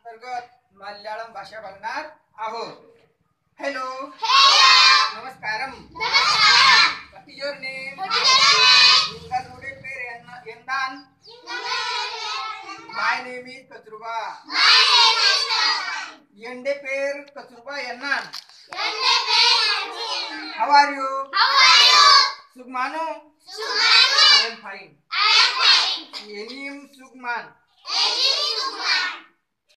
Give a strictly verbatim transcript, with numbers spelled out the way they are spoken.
अंतर्गत मल्याळम भाषा बोलणार आहोत. हेलो, नमस्कारम. What is your name? Ningalude per Yendan. My name is Katruba. Yende per Katruba Yendan. How are you? Sugmanu. I am fine. Enim Sugman.